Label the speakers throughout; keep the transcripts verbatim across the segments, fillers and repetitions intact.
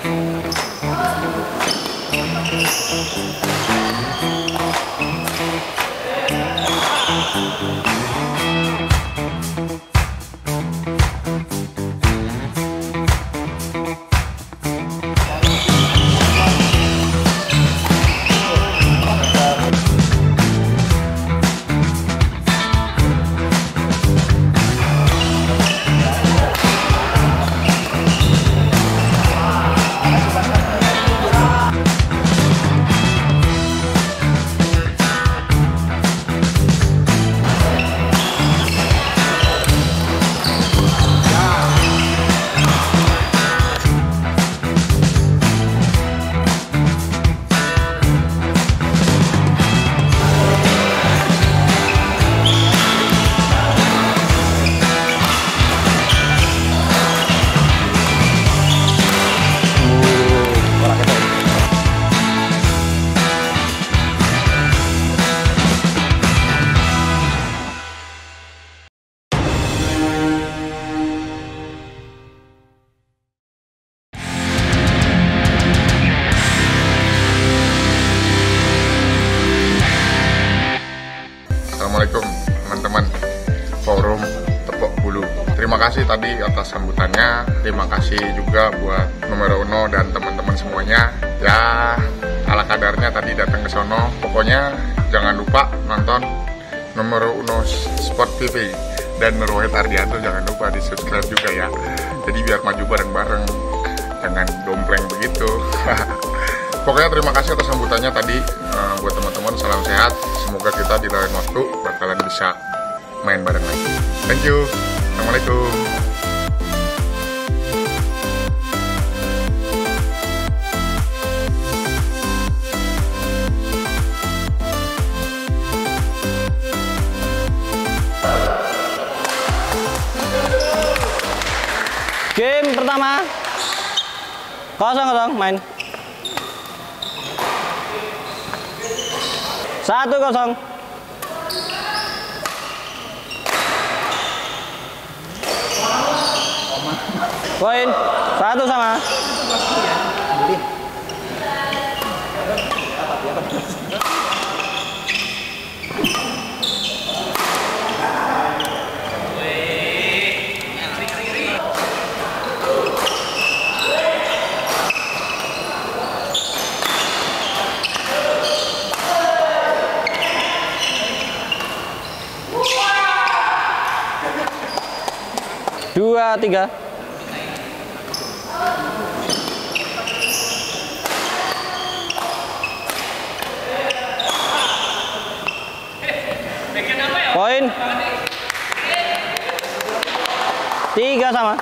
Speaker 1: Assalamualaikum teman-teman forum Tepok Bulu. Terima kasih tadi atas sambutannya. Terima kasih juga buat Numero Uno dan teman-teman semuanya. Ya ala kadarnya tadi datang ke sono. Pokoknya jangan lupa nonton Numero Uno Sport T V dan Nurwahid Ardianto, jangan lupa di subscribe juga ya. Jadi biar maju bareng-bareng, jangan dompleng begitu. Pokoknya terima kasih atas sambutannya tadi. uh, Buat teman-teman salam sehat. Semoga kita di lain waktu bakalan bisa main bareng lagi. Thank you. Assalamualaikum.
Speaker 2: Game pertama kosong kosong main. Satu kosong. Poin satu sama. Dua, tiga. Poin. Tiga sama.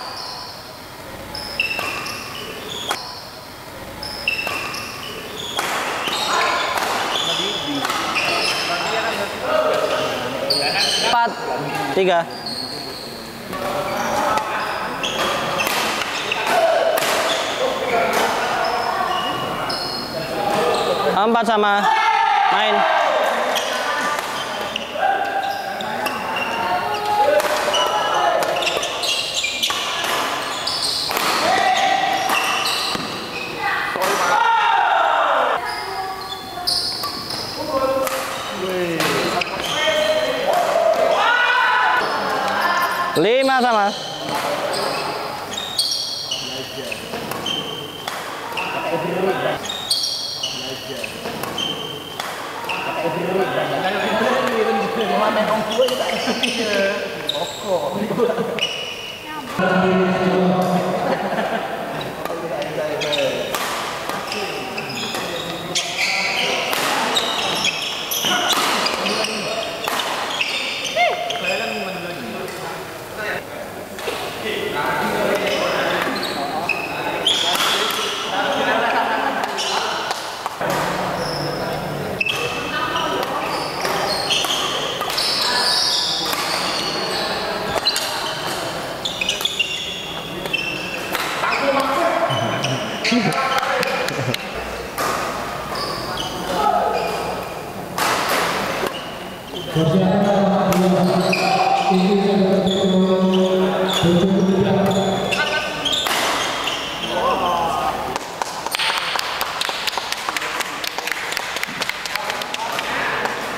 Speaker 2: Empat, tiga. Empat sama, main. Lima sama.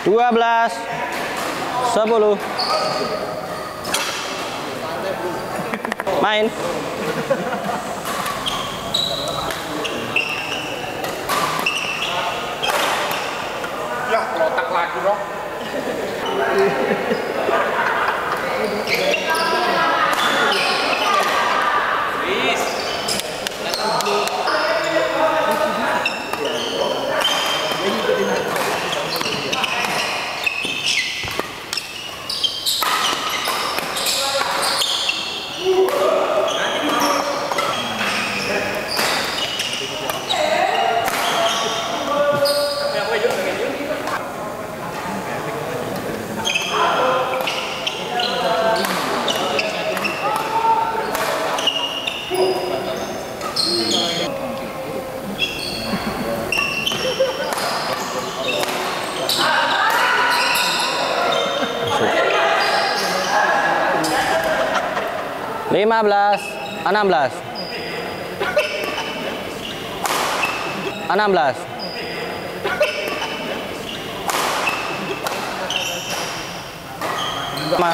Speaker 2: dua belas, sepuluh. Main.
Speaker 1: Ya, kelotak lagi dong.
Speaker 2: lima belas, enam belas. enam belas. Sama.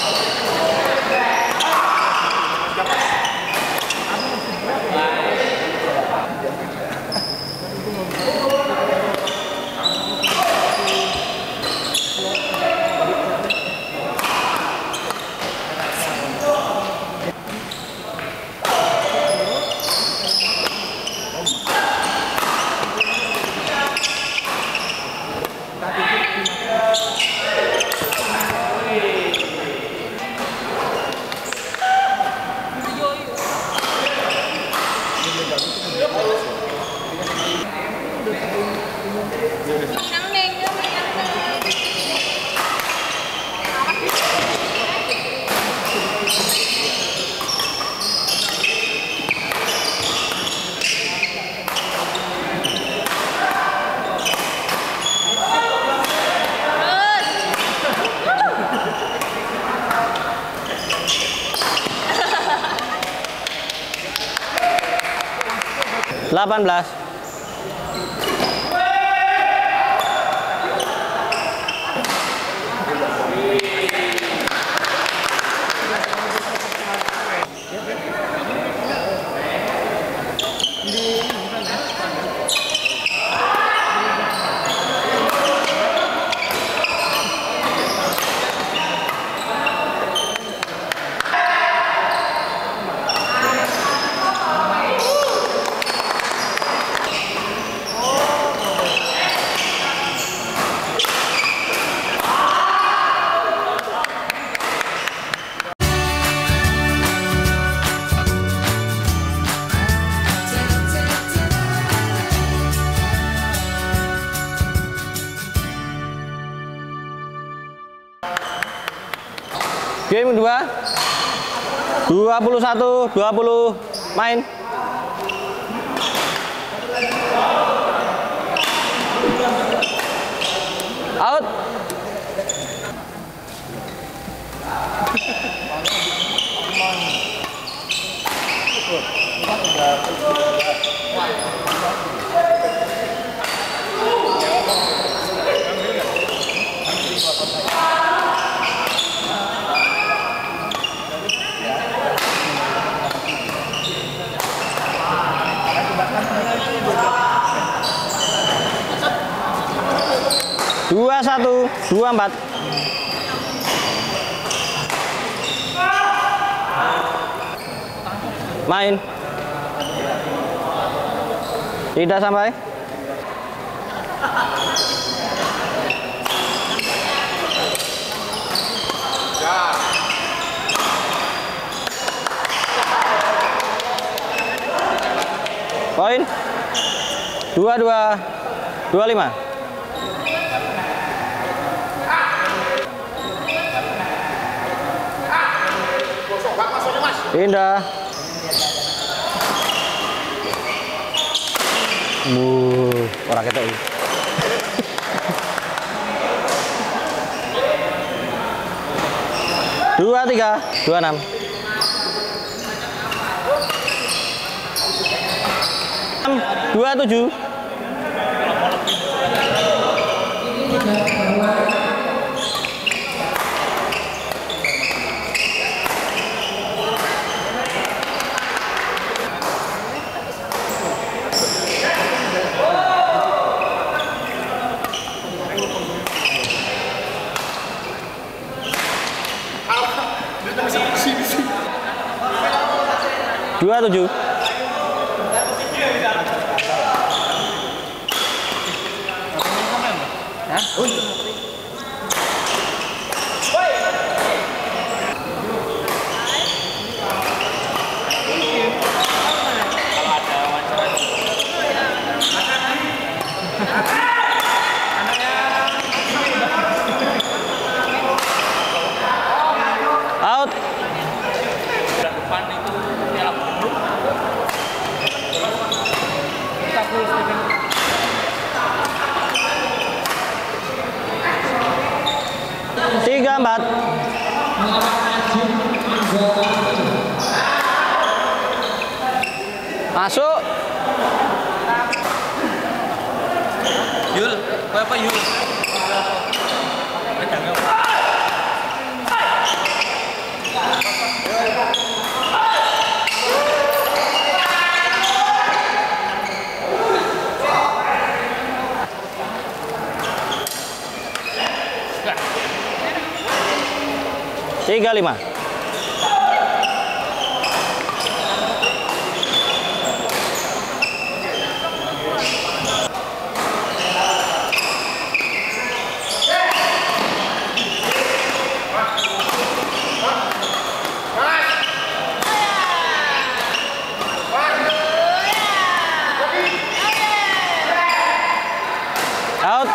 Speaker 2: delapan belas. Game kedua, dua puluh satu, dua puluh, main. Out. Dua satu, dua empat. Main. Tidak sampai. Poin. Dua dua, dua lima. Pindah. Buh, orang kita ini. Dua tiga, dua enam. Dua tujuh. dua tujuh. Out. Tiga empat. Masuk.
Speaker 3: Yul, apa Yul?
Speaker 2: Tiga lima. Out.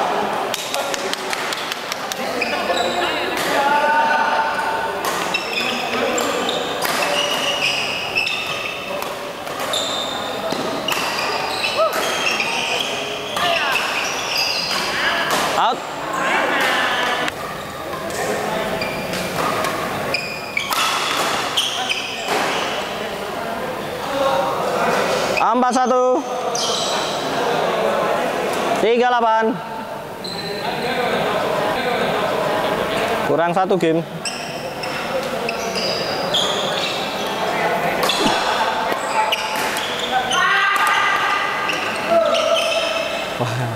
Speaker 2: Out. Empat satu. Tiga delapan. Kurang satu game. Wah.